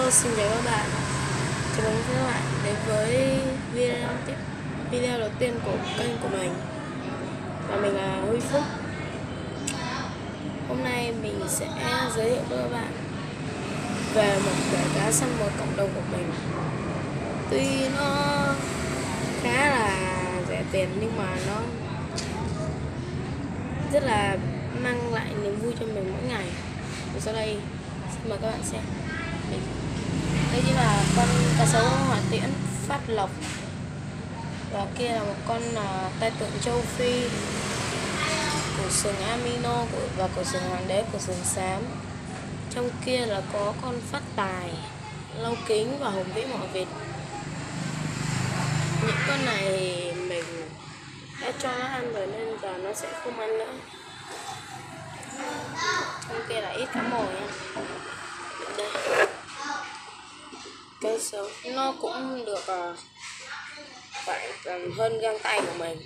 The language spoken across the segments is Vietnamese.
Xin chào các bạn. Chào mừng các bạn đến với video đầu tiên của kênh của mình. Và mình là Huy Phúc. Hôm nay mình sẽ giới thiệu với các bạn về một bể cá săn mồi cộng đồng của mình. Tuy nó khá là rẻ tiền nhưng mà nó rất là mang lại niềm vui cho mình mỗi ngày. Và sau đây xin mời các bạn xem. Đây chính là con cá sấu hỏa tiễn phát lộc, và kia là một con tai tượng châu Phi, cổ sừng amino và cổ sừng hoàng đế, cổ sừng xám. Trong kia là có con phát tài, lau kính và hồng vĩ mỏ vịt. Những con này mình đã cho nó ăn rồi nên giờ nó sẽ không ăn nữa. Trong kia là ít cá mồi nha. Đây, cá sấu nó cũng được phải gần hơn găng tay của mình.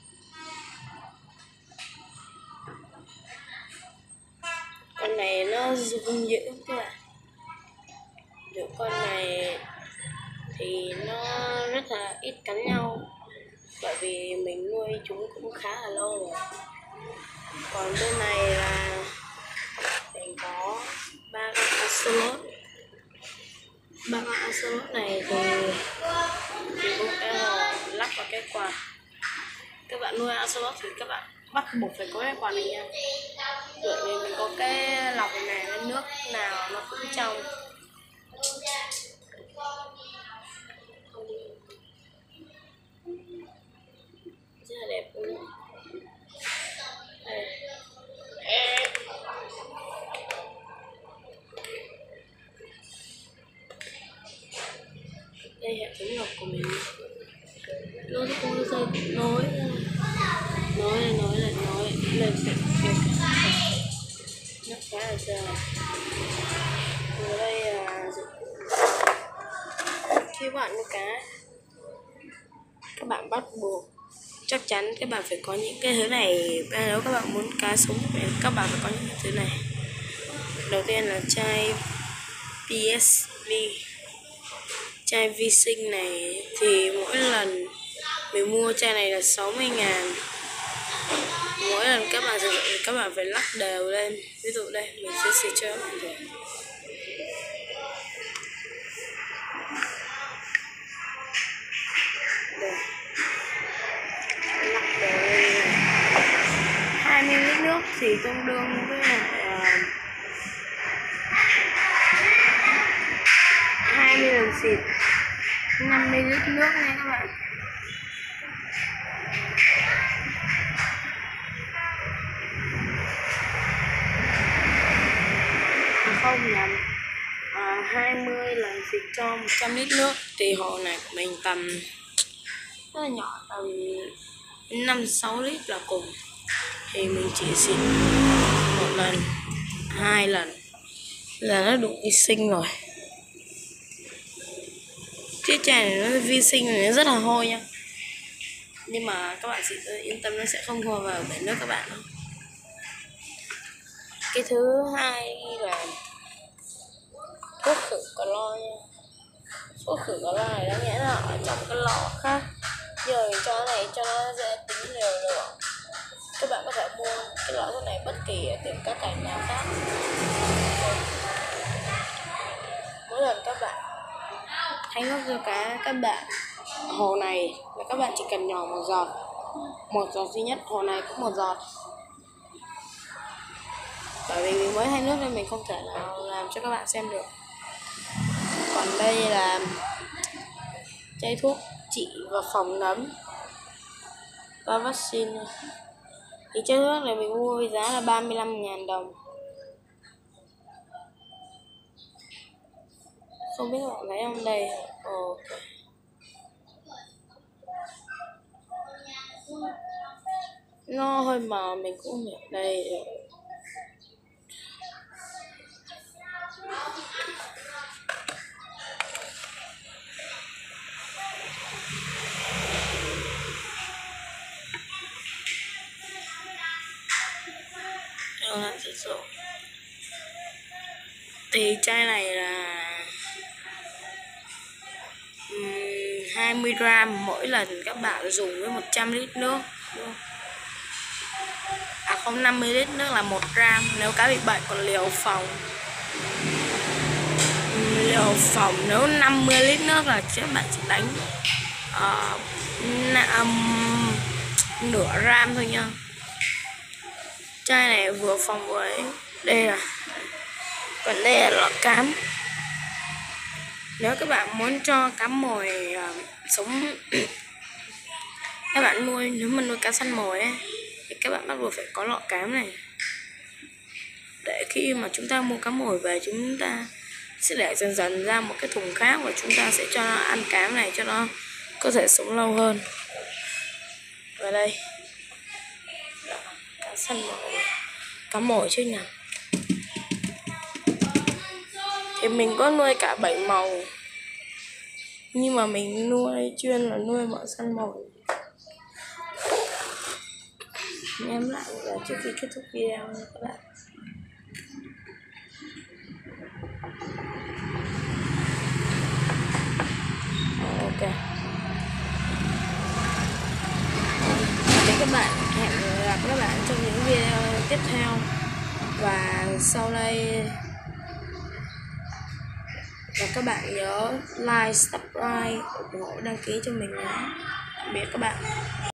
Con này nó hung dữ các bạn. Những con này thì nó rất là ít cắn nhau, bởi vì mình nuôi chúng cũng khá là lâu rồi. Còn bên này là mình có ba con axolotl. Ba con axolotl này thì cũng lắp vào cái quạt. Các bạn nuôi axolotl thì các bạn bắt buộc phải có cái quạt này nha, bởi vì mình có cái lọc này nên nước nào nó cũng trong. Rất là đẹp luôn. Đây hệ thống lọc của mình. Nó có dây nối lên nó khá là dài. Ở đây là khi bạn nuôi cá, các bạn bắt buộc chắc chắn các bạn phải có những cái thứ này. Nếu các bạn muốn cá sống các bạn phải có những cái thứ này. Đầu tiên là chai PSV. Chai vi sinh này thì mỗi lần mình mua chai này là 60.000. Mỗi lần các bạn sử dụng thì các bạn phải lắc đều lên. Ví dụ đây mình sẽ xịt cho các bạn thấy. Đây, lắc đều lên. 20 lít nước thì tương đương với 20 lần xịt 50 lít nước nha các bạn. Không nhầm, 20 lần xịt cho 100 lít nước. Thì hồ này của mình tầm rất là nhỏ, tầm 5-6 lít là cùng. Thì mình chỉ xịt một lần, 2 lần là nó đủ vi sinh rồi. Chiếc chai này nó vi sinh này, nó rất là hôi nha, nhưng mà các bạn xịt yên tâm, nó sẽ không hôi vào bể nước các bạn đâu. Cái thứ hai là thuốc khử clo nha. Thuốc khử clo này đáng nghĩa là ở trong cái lọ khác, giờ mình cho cái này cho nó dễ tính liều lượng. Các bạn có thể mua cái loại thuốc này bất kỳ ở tiệm cá cảnh nào khác. Mỗi lần các bạn thay nước cho cá, các bạn hồ này là các bạn chỉ cần nhỏ một giọt duy nhất. Hồ này cũng một giọt, bởi vì mình mới thay nước nên mình không thể nào làm cho các bạn xem được. Còn đây là chai thuốc trị và phòng nấm và vaccine. Thì chai thuốc này mình mua với giá là 35.000 đồng. Không biết các bạn thấy không, đây. Okay. Nó hơi mờ mình cũng hiểu. Đây sử dụng. Thì chai này là 20 gram mỗi lần các bạn dùng với 100 lít nước. À không, 50 lít nước là 1 gram. Nếu cá bị bệnh, còn liều phòng nếu 50 lít nước là các bạn chỉ đánh nửa gram thôi nha. Chai này vừa phòng vừa ấy. Đây là, còn đây là lọ cám. Nếu các bạn muốn cho cá mồi sống các bạn nếu mà nuôi cá săn mồi ấy, thì các bạn bắt buộc phải có lọ cám này, để khi mà chúng ta mua cá mồi về, chúng ta sẽ để dần dần ra một cái thùng khác và chúng ta sẽ cho nó ăn cám này cho nó có thể sống lâu hơn. Và đây, cá săn mồi, cá mồi chứ nhỉ. Thì mình có nuôi cả 7 màu, nhưng mà mình nuôi chuyên là nuôi bọn săn mồi. Em lại là trước khi kết thúc video nha các bạn. Ok. Để các bạn, hẹn gặp các bạn trong những video tiếp theo. Và sau đây và các bạn nhớ like, subscribe, ủng hộ, đăng ký cho mình nhé. Tạm biệt các bạn.